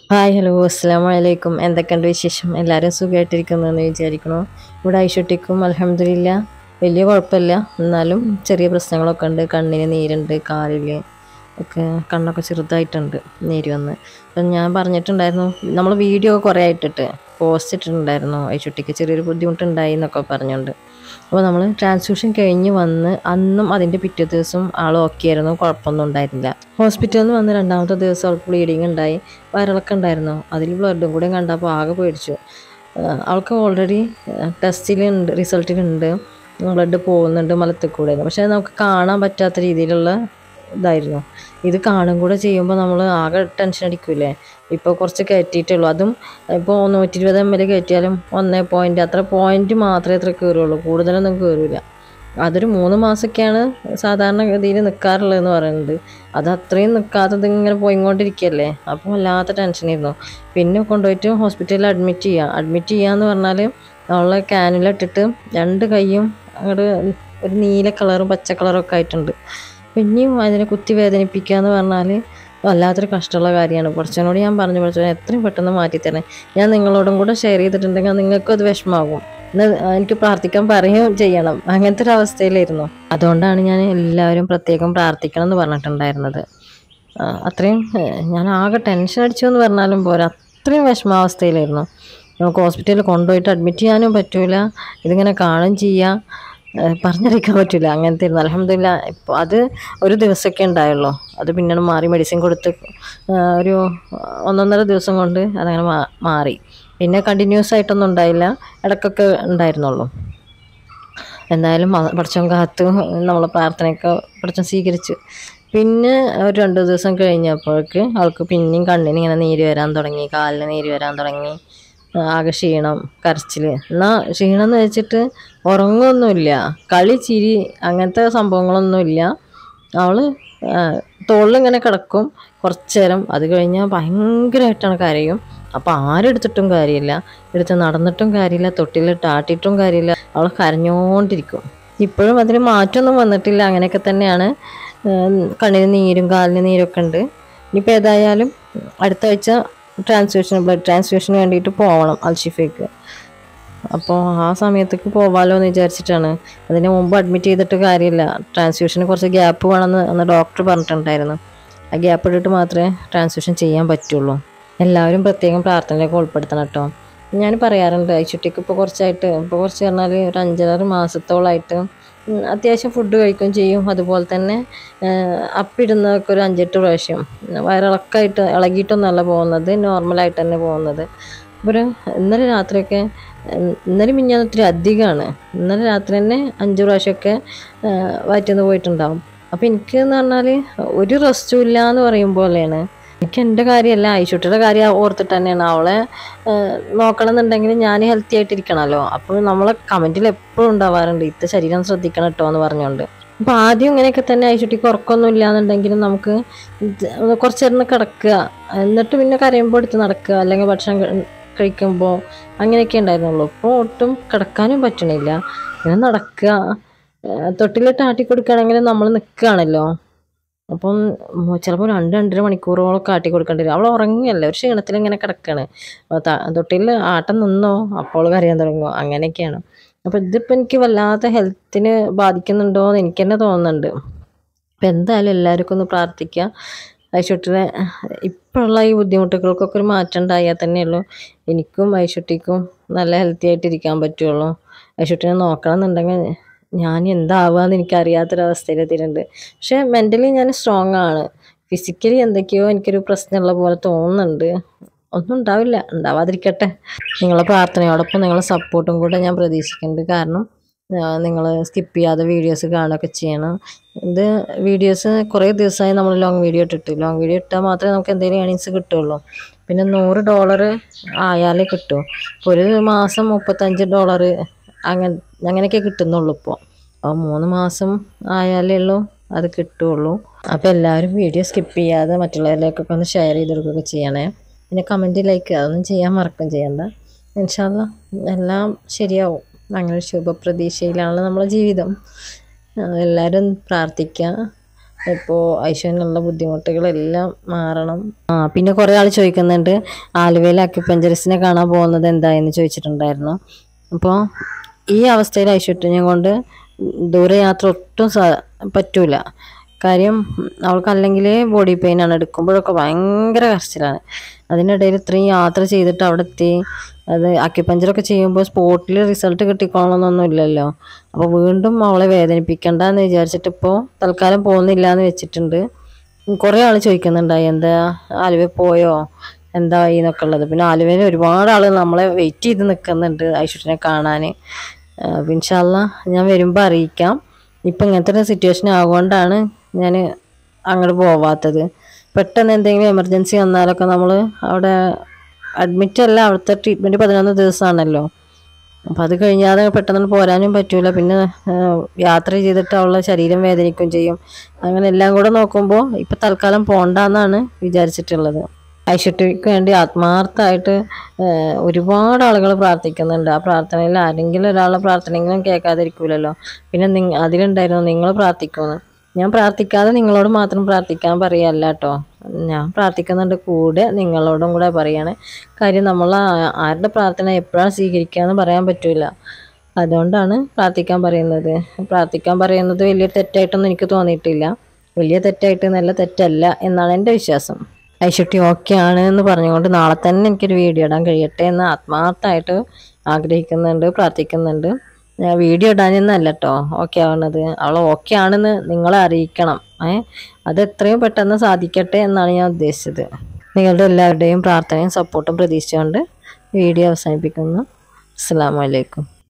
Hi hello അസ്സലാമു അലൈക്കും. എന്തൊക്കെയുണ്ട് വിശേഷം? എല്ലാവരും സുഖമായിട്ടിരിക്കുന്നതെന്ന് വിചാരിക്കണു. ഇവിടെ ഐഷുട്ടിക്കും അൽഹംദുലില്ലാ വലിയ കുഴപ്പമില്ല. എന്നാലും ചെറിയ പ്രശ്നങ്ങളൊക്കെ ഉണ്ട്. കണ്ണിന് നീരുണ്ട്, കാലിൽ ഒക്കെ കണ്ണൊക്കെ ചെറുതായിട്ടുണ്ട് നീര് വന്ന്. അപ്പം ഞാൻ പറഞ്ഞിട്ടുണ്ടായിരുന്നു, നമ്മൾ വീഡിയോ കുറേ ആയിട്ടിട്ട് പോസ്റ്റ് ഇട്ടിട്ടുണ്ടായിരുന്നു, ഐഷുട്ടിക്ക് ചെറിയൊരു ബുദ്ധിമുട്ടുണ്ടായി എന്നൊക്കെ പറഞ്ഞുകൊണ്ട്. അപ്പോൾ നമ്മൾ ട്രാൻസ്ഫ്യൂഷൻ കഴിഞ്ഞ് വന്ന് അന്നും അതിൻ്റെ പിറ്റേ ദിവസം ആൾ ഓക്കെ ആയിരുന്നു, കുഴപ്പമൊന്നും ഉണ്ടായിരുന്നില്ല. ഹോസ്പിറ്റലിൽ നിന്ന് വന്ന് രണ്ടാമത്തെ ദിവസം അവൾക്ക് ബ്ലീഡിങ് ഉണ്ടായി, വയറിളക്കം ഉണ്ടായിരുന്നു. അതിൽ ബ്ലഡും കൂടെ കണ്ടപ്പോൾ ആകെ പേടിച്ചു. അവൾക്ക് ഓൾറെഡി ടെസ്റ്റിലുണ്ട്, റിസൾട്ടിലുണ്ട്, ബ്ലഡ് പോകുന്നുണ്ട് മലത്തിൽ കൂടെ. പക്ഷേ നമുക്ക് കാണാൻ പറ്റാത്ത രീതിയിലുള്ള ഇതായിരുന്നു. ഇത് കാണും കൂടെ ചെയ്യുമ്പോൾ നമ്മൾ ആകെ ടെൻഷൻ അടിക്കൂലേ. ഇപ്പോൾ കുറച്ച് കയറ്റിയിട്ടുള്ളൂ, അതും ഇപ്പോൾ 120 ml കയറ്റിയാലും 1 അത്ര പോയിൻറ്റ് മാത്രമേ അത്ര കയറുള്ളൂ, കൂടുതലൊന്നും കയറില്ല. അതൊരു 3 മാസമൊക്കെയാണ് സാധാരണ ഗതിയിൽ നിൽക്കാറുള്ളതെന്ന് പറയുന്നത്. അത് അത്രയും നിൽക്കാത്തത് ഇങ്ങനെ പോയിക്കൊണ്ടിരിക്കുകയല്ലേ. അപ്പോൾ വല്ലാത്ത ടെൻഷനായിരുന്നു. പിന്നെ കൊണ്ടുപോയിട്ട് ഹോസ്പിറ്റലിൽ അഡ്മിറ്റ് ചെയ്യാന്ന് പറഞ്ഞാൽ അവളെ ക്യാനുല ഇട്ടിട്ട് 2 കൈയും അങ്ങോട്ട് ഒരു നീല കളറും പച്ച കളറും ഒക്കെ ആയിട്ടുണ്ട്. പിന്നെയും അതിനെ കുത്തി വേദനിപ്പിക്കുക എന്ന് പറഞ്ഞാൽ വല്ലാത്തൊരു കഷ്ടമുള്ള കാര്യമാണ്. കുറച്ചിനോട് ഞാൻ പറഞ്ഞു, പഠിച്ചോ എത്രയും പെട്ടെന്ന് മാറ്റിത്തരണേ. ഞാൻ നിങ്ങളോടും കൂടെ ഷെയർ ചെയ്തിട്ടുണ്ടെങ്കിൽ നിങ്ങൾക്കും അത് വിഷമാകും. എനിക്ക് പ്രാർത്ഥിക്കാൻ പറയുകയും ചെയ്യണം. അങ്ങനത്തെ ഒരു അവസ്ഥയിലായിരുന്നു. അതുകൊണ്ടാണ് ഞാൻ എല്ലാവരും പ്രത്യേകം പ്രാർത്ഥിക്കണം എന്ന് പറഞ്ഞിട്ടുണ്ടായിരുന്നത്. അത്രയും ഞാൻ ആകെ ടെൻഷൻ അടിച്ചു എന്ന് പറഞ്ഞാലും പോരാ, അത്രയും വിഷമാവസ്ഥയിലായിരുന്നു. നമുക്ക് ഹോസ്പിറ്റലിൽ കൊണ്ടുപോയിട്ട് അഡ്മിറ്റ് ചെയ്യാനും പറ്റൂല, ഇതിങ്ങനെ കാണുകയും ചെയ്യാം, പറഞ്ഞറിയിക്കാൻ പറ്റില്ല. അങ്ങനത്തെ ഇരുന്നു. അൽഹംദുലില്ലാ ഇപ്പോൾ അത് ഒരു ദിവസമൊക്കെ ഉണ്ടായുള്ളൂ. അത് പിന്നീട് മാറി, മെഡിസിൻ കൊടുത്ത് ഒരു 1.5 ദിവസം കൊണ്ട് അതങ്ങനെ മാറി. പിന്നെ കണ്ടിന്യൂസ് ആയിട്ടൊന്നും ഉണ്ടായില്ല, ഇടയ്ക്കൊക്കെ ഉണ്ടായിരുന്നുള്ളൂ. എന്തായാലും പടച്ചോൻ കാത്തു, നമ്മളെ പ്രാർത്ഥനയൊക്കെ പടച്ചോൻ സ്വീകരിച്ചു. പിന്നെ ഒരു 2 ദിവസം കഴിഞ്ഞപ്പോഴേക്ക് അവൾക്ക് പിന്നെയും കണ്ണിന് ഇങ്ങനെ നീര് വരാൻ തുടങ്ങി, കാലിന് നീര് വരാൻ തുടങ്ങി, ആകെ ക്ഷീണം, കരച്ചിൽ. എന്നാൽ ക്ഷീണം എന്ന് വെച്ചിട്ട് ഉറങ്ങുമൊന്നുമില്ല, കളി ചിരി അങ്ങനത്തെ സംഭവങ്ങളൊന്നുമില്ല. അവൾ തോളിലിങ്ങനെ കിടക്കും കുറച്ച് നേരം, അത് കഴിഞ്ഞാൽ ഭയങ്കരമായിട്ടാണ് കരയും. അപ്പോൾ ആരെടുത്തിട്ടും കാര്യമില്ല, എടുത്ത് നടന്നിട്ടും കാര്യമില്ല, തൊട്ടിലിട്ട് ആട്ടിയിട്ടും കാര്യമില്ല, അവൾ കരഞ്ഞുകൊണ്ടിരിക്കും. ഇപ്പോഴും അതിന് മാറ്റമൊന്നും വന്നിട്ടില്ല, അങ്ങനെയൊക്കെ തന്നെയാണ്. കണ്ണിന് നീരും കാലിന് നീരൊക്കെ ഉണ്ട്. ഇനിയിപ്പോൾ ഏതായാലും അടുത്ത ആഴ്ച ബ്ലഡ് ട്രാൻസ്ഫ്യൂഷന് വേണ്ടിയിട്ട് പോകണം അൽഷിഫയ്ക്ക്. അപ്പോൾ ആ സമയത്തേക്ക് പോകാമല്ലോ എന്ന് വിചാരിച്ചിട്ടാണ്. അതിന് മുമ്പ് അഡ്മിറ്റ് ചെയ്തിട്ട് കാര്യമില്ല, ട്രാൻസ്ഫ്യൂഷന് കുറച്ച് ഗ്യാപ്പ് വേണമെന്ന് അന്ന് ഡോക്ടർ പറഞ്ഞിട്ടുണ്ടായിരുന്നു. ആ ഗ്യാപ്പ് ഇട്ടിട്ട് മാത്രമേ ട്രാൻസ്ഫ്യൂഷൻ ചെയ്യാൻ പറ്റുള്ളൂ. എല്ലാവരും പ്രത്യേകം പ്രാർത്ഥനയിലേക്ക് ഉൾപ്പെടുത്തണം കേട്ടോ. ഞാൻ പറയാറുണ്ട്, ഐശുട്ടിക്ക് ഇപ്പോൾ കുറച്ച് പറഞ്ഞാൽ ഒരു 5-6 മാസത്തോളമായിട്ട് അത്യാവശ്യം ഫുഡ് കഴിക്കുകയും ചെയ്യും. അതുപോലെ തന്നെ അപ്പിടുന്നതൊക്കെ ഒരു 5-8 പ്രാവശ്യം, വയറിളക്കമായിട്ട് ഇളകിയിട്ടൊന്നുമല്ല പോകുന്നത്, നോർമലായിട്ട് തന്നെ പോകുന്നത്. ഒരു ഇന്നലെ രാത്രിയൊക്കെ, ഇന്നലെ മിഞ്ഞാന്ന് ഒത്തിരി അധികമാണ്, ഇന്നലെ രാത്രി തന്നെ 5 പ്രാവശ്യമൊക്കെ വയറ്റിന്ന് പോയിട്ടുണ്ടാവും. അപ്പോൾ എനിക്കെന്ന് പറഞ്ഞാൽ ഒരു റെസ്റ്റും ഇല്ല എന്ന് പറയും പോലെയാണ്. എനിക്ക് എൻ്റെ കാര്യമല്ല, ഐശുട്ടിയുടെ കാര്യം ഓർത്തിട്ട് തന്നെയാണ്. അവളെ നോക്കണം എന്നുണ്ടെങ്കിൽ ഞാൻ ഹെൽത്തി ആയിട്ടിരിക്കണമല്ലോ. അപ്പോൾ നമ്മളെ കമൻറ്റിൽ എപ്പോഴും ഉണ്ടാവാറുണ്ട്, ഇത്ത ശരീരം ശ്രദ്ധിക്കണം കേട്ടോ എന്ന് പറഞ്ഞുകൊണ്ട്. അപ്പോൾ ആദ്യം ഇങ്ങനെയൊക്കെ തന്നെ ഐശുട്ടിക്ക് ഉറക്കമൊന്നും ഇല്ലാന്നുണ്ടെങ്കിലും നമുക്ക് കുറച്ച് നേരം കിടക്കുക, എന്നിട്ട് പിന്നെ കരയുമ്പോൾ എടുത്ത് നടക്കുക, അല്ലെങ്കിൽ ഭക്ഷണം കഴിക്കുമ്പോൾ അങ്ങനെയൊക്കെ ഉണ്ടായിരുന്നുള്ളൂ. ഇപ്പോൾ ഒട്ടും കിടക്കാനും പറ്റണില്ല, ഇങ്ങനെ നടക്കുക. തൊട്ടിലിട്ട് ആട്ടി കൊടുക്കുകയാണെങ്കിൽ നമ്മൾ നിൽക്കുകയാണല്ലോ, അപ്പം ചിലപ്പോൾ 2-2.5 മണിക്കൂറോളം ആട്ടി കൊടുക്കേണ്ടി വരും. അവൾ ഉറങ്ങിയല്ലേ, ഒരു ക്ഷീണത്തിൽ ഇങ്ങനെ കിടക്കുകയാണ്. തൊട്ടിൽ ആട്ടം നിന്നോ അപ്പോൾ കരയാൻ തുടങ്ങുമോ, അങ്ങനെയൊക്കെയാണ്. അപ്പോൾ ഇതിപ്പോൾ എനിക്ക് വല്ലാത്ത ഹെൽത്തിന് ബാധിക്കുന്നുണ്ടോ എന്ന് എനിക്ക് തന്നെ തോന്നുന്നുണ്ട്. അപ്പം എന്തായാലും എല്ലാവർക്കും ഒന്ന് പ്രാർത്ഥിക്കുക. ഐശുട്ടിയുടെ ഇപ്പോഴുള്ള ഈ ബുദ്ധിമുട്ടുകൾക്കൊക്കെ ഒരു മാറ്റം ഉണ്ടായാൽ തന്നെയുള്ളൂ എനിക്കും ഐശുട്ടിക്കും നല്ല ഹെൽത്തി ആയിട്ടിരിക്കാൻ പറ്റുള്ളൂ. ഐശുട്ടിനെ നോക്കണം എന്നുണ്ടെങ്കിൽ ഞാൻ എന്താവുകയെന്ന് എനിക്കറിയാത്തൊരവസ്ഥയിലെത്തിയിട്ടുണ്ട്. പക്ഷേ മെൻ്റലി ഞാൻ സ്ട്രോങ് ആണ്. ഫിസിക്കലി എന്തൊക്കെയോ എനിക്കൊരു പ്രശ്നമുള്ള പോലെ തോന്നുന്നുണ്ട്. ഒന്നും ഉണ്ടാവില്ല, ഉണ്ടാവാതിരിക്കട്ടെ. നിങ്ങളെ പ്രാർത്ഥനയോടൊപ്പം നിങ്ങളെ സപ്പോർട്ടും കൂടെ ഞാൻ പ്രതീക്ഷിക്കുന്നുണ്ട്. കാരണം നിങ്ങൾ സ്കിപ്പ് ചെയ്യാതെ വീഡിയോസ് കാണുകയൊക്കെ ചെയ്യണം. ഇത് വീഡിയോസ് കുറേ ദിവസമായി നമ്മൾ ലോങ് വീഡിയോ ഇട്ടാൽ മാത്രമേ നമുക്ക് എന്തെങ്കിലും ഏണിങ്സ് കിട്ടുള്ളൂ. പിന്നെ $100 ആയാലേ കിട്ടൂ. ഇപ്പോൾ ഒരു മാസം $35 അങ്ങനെയൊക്കെ കിട്ടുന്നുള്ളൂ ഇപ്പോൾ. അപ്പോൾ 3 മാസം ആയാലേ ഉള്ളൂ അത് കിട്ടുകയുള്ളൂ. അപ്പോൾ എല്ലാവരും വീഡിയോ സ്കിപ്പ് ചെയ്യാതെ മറ്റുള്ളവരിലേക്കൊക്കെ ഒന്ന് ഷെയർ ചെയ്ത് കൊടുക്കുകയൊക്കെ ചെയ്യണേ. പിന്നെ കമൻറ്റ് ലൈക്ക് അതൊന്നും ചെയ്യാൻ മറക്കും ചെയ്യണ്ട. ഇൻഷാ അല്ലാ എല്ലാം ശരിയാവും. അങ്ങനെ ശുഭപ്രതീക്ഷയിലാണ് നമ്മളെ ജീവിതം. എല്ലാവരും പ്രാർത്ഥിക്കുക. ഇപ്പോൾ ഐശ്വര്യനുള്ള ബുദ്ധിമുട്ടുകളെല്ലാം മാറണം. പിന്നെ കുറേ ആൾ ചോദിക്കുന്നുണ്ട് ആലുവയിൽ അക്യുപഞ്ചറിസ്റ്റിനെ കാണാൻ പോകുന്നത് എന്തായെന്ന് ചോദിച്ചിട്ടുണ്ടായിരുന്നു. അപ്പോൾ ഈ അവസ്ഥയിൽ ഐശ്വര്യനെ കൊണ്ട് ദൂരയാത്ര ഒട്ടും പറ്റൂല. കാര്യം അവൾക്കല്ലെങ്കിൽ ബോഡി പെയിനാണ്, എടുക്കുമ്പോഴൊക്കെ ഭയങ്കര കരച്ചിലാണ്. അതിനിടയിൽ ഇത്രയും യാത്ര ചെയ്തിട്ട് അവിടെ എത്തി. അത് അക്യുപഞ്ചറൊക്കെ ചെയ്യുമ്പോൾ സ്പോട്ടിൽ റിസൾട്ട് കിട്ടിക്കോളണമെന്നൊന്നും ഇല്ലല്ലോ. അപ്പോൾ വീണ്ടും അവളെ വേദനിപ്പിക്കണ്ടെന്ന് വിചാരിച്ചിട്ട് ഇപ്പോൾ തൽക്കാലം പോകുന്നില്ല എന്ന് വെച്ചിട്ടുണ്ട്. കുറേ ആൾ ചോദിക്കുന്നുണ്ടായി എന്താ ആലുവയിൽ പോയോ എന്തായി എന്നൊക്കെ ഉള്ളത്. പിന്നെ ആലുവയിൽ ഒരുപാട് ആൾ നമ്മളെ വെയിറ്റ് ചെയ്ത് നിൽക്കുന്നുണ്ട് ഐശ്വര്യനെ കാണാൻ. ഇൻഷാ അല്ലാ ഞാൻ വരുമ്പോൾ അറിയിക്കാം. ഇപ്പം ഇങ്ങനത്തെ ഒരു സിറ്റുവേഷൻ ആയതുകൊണ്ടാണ് ഞാൻ അങ്ങോട്ട് പോവാത്തത്. പെട്ടെന്ന് എന്തെങ്കിലും എമർജൻസി വന്നാലൊക്കെ നമ്മൾ അവിടെ അഡ്മിറ്റ് അല്ല, അവിടുത്തെ ട്രീറ്റ്മെൻറ്റ് 11 ദിവസമാണല്ലോ. അപ്പോൾ അത് കഴിഞ്ഞാതെ പെട്ടെന്ന് പോരാനും പറ്റൂല. പിന്നെ യാത്ര ചെയ്തിട്ട് അവളുടെ ശരീരം വേദനിക്കുകയും ചെയ്യും. അങ്ങനെ എല്ലാം കൂടെ നോക്കുമ്പോൾ ഇപ്പം തൽക്കാലം പോണ്ടെന്നാണ് വിചാരിച്ചിട്ടുള്ളത്. ഐശ്വര്യക്ക് വേണ്ടി ആത്മാർത്ഥമായിട്ട് ഒരുപാട് ആളുകൾ പ്രാർത്ഥിക്കുന്നുണ്ട്. ആ പ്രാർത്ഥനയിൽ ആരെങ്കിലും ഒരാളുടെ പ്രാർത്ഥനയെങ്കിലും കേൾക്കാതിരിക്കൂലല്ലോ. പിന്നെ അതിലുണ്ടായിരുന്നു നിങ്ങൾ പ്രാർത്ഥിക്കുമെന്ന്. ഞാൻ പ്രാർത്ഥിക്കാതെ നിങ്ങളോട് മാത്രം പ്രാർത്ഥിക്കാൻ പറയല്ല കേട്ടോ. ഞാൻ പ്രാർത്ഥിക്കുന്നുണ്ട്, കൂടെ നിങ്ങളോടും കൂടെ പറയാണ്. കാര്യം നമ്മൾ ആരുടെ പ്രാർത്ഥന എപ്പോഴാണ് സ്വീകരിക്കുക എന്ന് പറയാൻ പറ്റില്ല. അതുകൊണ്ടാണ് പ്രാർത്ഥിക്കാൻ പറയുന്നത്. പ്രാർത്ഥിക്കാൻ പറയുന്നത് വലിയ തെറ്റായിട്ടൊന്നും എനിക്ക് തോന്നിയിട്ടില്ല. വലിയ തെറ്റായിട്ട് നല്ല തെറ്റല്ല എന്നാണ് എൻ്റെ വിശ്വാസം. ഐശ്വര്യ ഓക്കെ ആണ് എന്ന് പറഞ്ഞുകൊണ്ട് നാളെ തന്നെ എനിക്കൊരു വീഡിയോ ഇടാൻ കഴിയട്ടെ എന്ന് ആത്മാർത്ഥമായിട്ട് ആഗ്രഹിക്കുന്നുണ്ട്, പ്രാർത്ഥിക്കുന്നുണ്ട്. വീഡിയോ ഇടാനെന്നല്ല കേട്ടോ ഓക്കെ ആവുന്നത്, അവൾ ഓക്കെ ആണെന്ന് നിങ്ങളെ അറിയിക്കണം. അത് എത്രയും പെട്ടെന്ന് സാധിക്കട്ടെ എന്നാണ് ഞാൻ ഉദ്ദേശിച്ചത്. നിങ്ങളുടെ എല്ലാവരുടെയും പ്രാർത്ഥനയും സപ്പോർട്ടും പ്രതീക്ഷിച്ചുകൊണ്ട് വീഡിയോ അവസാനിപ്പിക്കുന്നു. അസ്സലാമു അലൈക്കും.